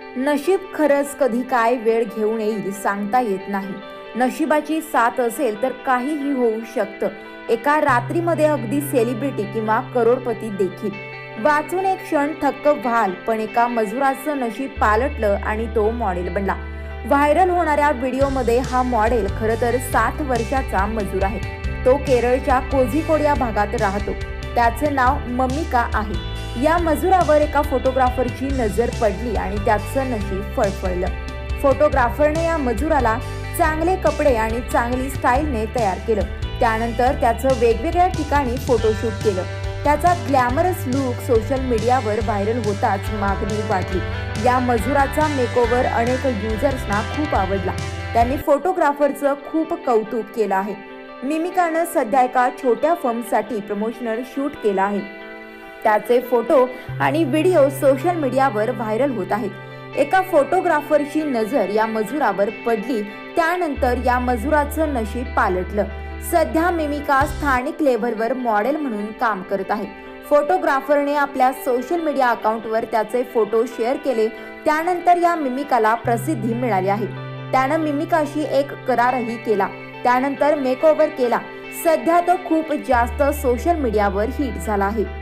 नशीब खरंच कधी काय वेळ घेऊन येईल सांगता येत नाही. नशिबाची साथ असेल तर काहीही होऊ शकतं. एका रात्रीमध्ये अगदी सेलिब्रिटी किंवा करोडपती देखील. वाचून एक क्षण थक्क व्हाल, पण एका मजुराचं नशीब पालटलं आणि तो मॉडेल बनला. व्हायरल होणाऱ्या व्हिडिओमध्ये हा मॉडेल खरं तर 60 वर्षाचा मजूर आहे. तो केरळच्या कोझिकोड या भागात राहतो. त्याचं नाव ममिका आहे. या मजुरावर एका फोटोग्राफरची नजर पडली आणि त्याचं नशीब फळफळलं. फोटोग्राफरने या मजुराला चांगले कपडे आणि चांगली स्टाईलने तयार केलं. त्यानंतर त्याचं वेगवेगळ्या ठिकाणी फोटोशूट केलं. त्याचा ग्लॅमरस लुक सोशल मीडियावर व्हायरल होताच मागणी वाढली. या मजुराचा मेकओव्हर अनेक युजर्सना खूप आवडला. त्यांनी फोटोग्राफरचं खूप कौतुक केलं आहे. मिमिकानं सध्या एका छोट्या फर्मसाठी प्रमोशनल शूट केला आहे. त्याचे फोटो आणि व्हिडिओ सोशल मीडियावर व्हायरल होत आहेत. एका फोटोग्राफरची नजर या मजुरावर पडली. त्यानंतर या मजुराचं नशीब पालटलं. सध्या मिमिका स्थानिक लेव्हलवर मॉडेल म्हणून काम करत आहे. फोटोग्राफरने आपल्या सोशल मीडिया अकाउंटवर त्याचे फोटो शेअर केले. त्यानंतर या मिमिकाला प्रसिद्धी मिळाली आहे. त्यानं मिमिकाशी एक करारही केला. त्यानंतर मेकओव्हर केला. सध्या तो खूप जास्त सोशल मीडियावर हिट झाला आहे.